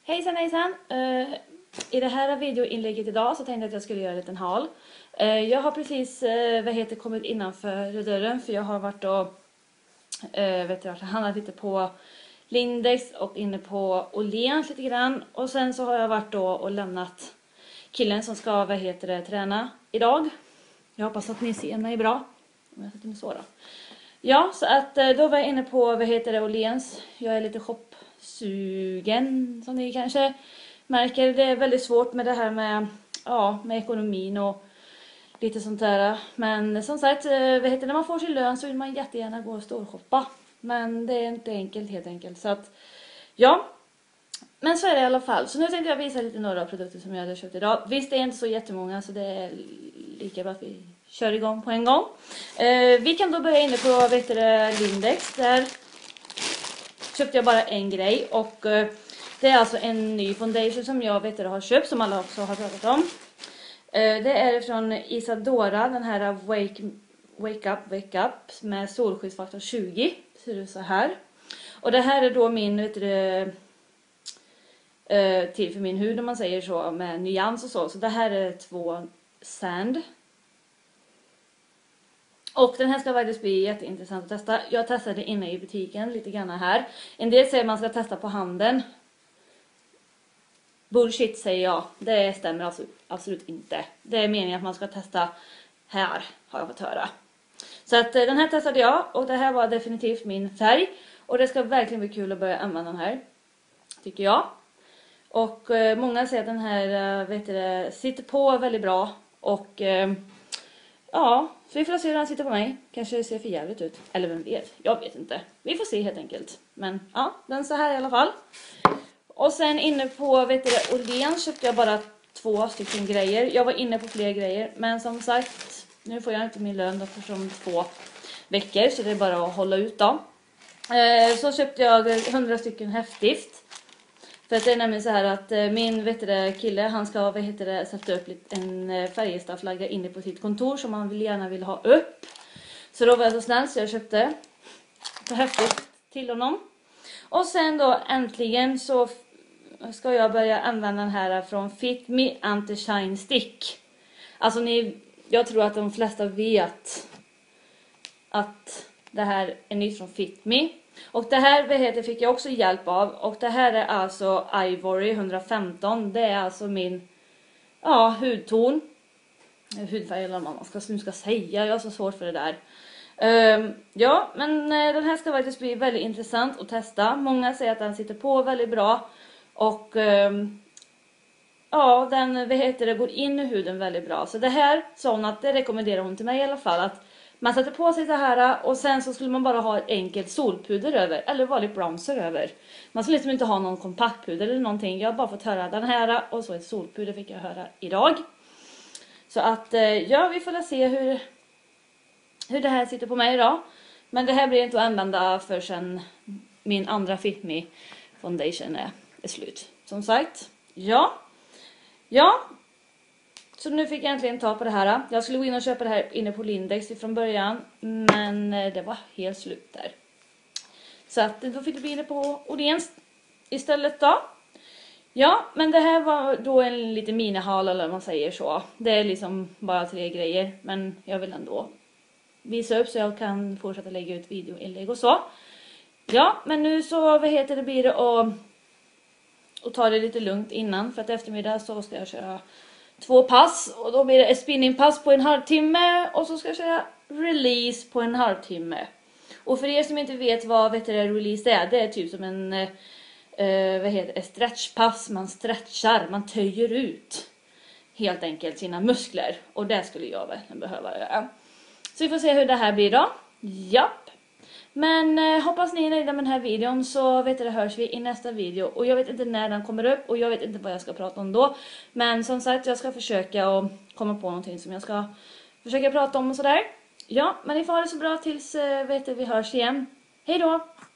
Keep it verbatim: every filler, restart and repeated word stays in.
Hejsan hejsan! Uh, I det här videoinlägget idag så tänkte jag att jag skulle göra en liten haul. Uh, jag har precis uh, vad heter, kommit innanför dörren för jag har varit och uh, vet du, handlat lite på Lindex och inne på Åhléns lite grann. Och sen så har jag varit då och lämnat killen som ska vad heter det, träna idag. Jag hoppas att ni ser mig bra. Om jag sätter mig så då. Ja, så att då var jag inne på vad heter det, Åhléns. Jag är lite shopsugen som ni kanske märker. Det är väldigt svårt med det här med, ja, med ekonomin och lite sånt där. Men som sagt, vad heter det, när man får sin lön så vill man jättegärna gå och storshoppa. Men det är inte enkelt helt enkelt. Så att, ja. Men så är det i alla fall. Så nu tänkte jag visa lite några produkter som jag hade köpt idag. Visst, det är inte så jättemånga så det är lika bra att vi kör igång på en gång. Eh, vi kan då börja inne på vet du, Lindex. Där köpte jag bara en grej. Och eh, det är alltså en ny foundation som jag vet du, har köpt. Som alla också har pratat om. Eh, det är från Isadora. Den här Wake, Wake Up, Wake Up. Med solskyddsfaktor tjugo. Ser det så här. Och det här är då min vet du, till för min hud om man säger så, med nyans och så. Så det här är två sand. Och den här ska faktiskt bli jätteintressant att testa. Jag testade inne i butiken lite grann här. En del säger att man ska testa på handen. Bullshit säger jag. Det stämmer alltså absolut inte. Det är meningen att man ska testa här, har jag fått höra. Så att den här testade jag och det här var definitivt min färg. Och det ska verkligen bli kul att börja använda den här, tycker jag. Och eh, många säger att den här vet du, sitter på väldigt bra. Och eh, ja, så vi får se hur den sitter på mig. Kanske ser för jävligt ut. Eller vem vet, jag vet inte. Vi får se helt enkelt. Men ja, den så här i alla fall. Och sen inne på vet du, Åhléns köpte jag bara två stycken grejer. Jag var inne på fler grejer. Men som sagt, nu får jag inte min lön då för två veckor. Så det är bara att hålla ut då. Eh, så köpte jag hundra stycken häftstift. För att det är nämligen så här att min vet du, kille, han ska vad heter det, sätta upp en Färjestad-flagga inne på sitt kontor som han vill gärna vill ha upp. Så då var jag så snäll så jag köpte så häftigt till honom. Och sen då äntligen så ska jag börja använda den här från Fit Me Anti-Shine Stick. Alltså ni, jag tror att de flesta vet att det här är nytt från Fit Me. Och det här vad heter, fick jag också hjälp av. Och det här är alltså Ivory hundrafemton. Det är alltså min ja, hudton. Hudfärg eller vad man ska, nu ska säga. Jag har så svårt för det där. Um, ja, men uh, den här ska faktiskt bli väldigt intressant att testa. Många säger att den sitter på väldigt bra. Och um, ja, den vad heter det, går in i huden väldigt bra. Så det här sa hon att det rekommenderar hon till mig i alla fall. Att man sätter på sig så här och sen så skulle man bara ha ett enkelt solpuder över. Eller vanlig bronzer över. Man skulle liksom inte ha någon kompaktpuder eller någonting. Jag har bara fått höra den här och så ett solpuder fick jag höra idag. Så att ja, vi får se hur, hur det här sitter på mig idag. Men det här blir inte att använda för sen min andra Fit Me foundation är, är slut. Som sagt, ja. Ja. Så nu fick jag äntligen ta på det här. Jag skulle gå in och köpa det här inne på Lindex från början. Men det var helt slut där. Så att då fick det bli inne på Åhléns istället då. Ja, men det här var då en liten minihal eller vad man säger så. Det är liksom bara tre grejer. Men jag vill ändå visa upp så jag kan fortsätta lägga ut videoinlägg och så. Ja, men nu så vad heter det blir det att, att ta det lite lugnt innan. För att eftermiddag så ska jag köra två pass och då blir det ett spinningpass på en halvtimme och så ska jag köra release på en halvtimme. Och för er som inte vet vad vet du, release är, det är typ som en eh, vad heter det, stretchpass. Man stretchar, man töjer ut helt enkelt sina muskler och det skulle jag verkligen behöva göra. Så vi får se hur det här blir då. Japp. Men eh, hoppas ni är nöjda med den här videon så vet det hörs vi i nästa video. Och jag vet inte när den kommer upp och jag vet inte vad jag ska prata om då. Men som sagt jag ska försöka och komma på någonting som jag ska försöka prata om och sådär. Ja, men ni får ha det så bra tills eh, vet det, vi hörs igen. Hej då!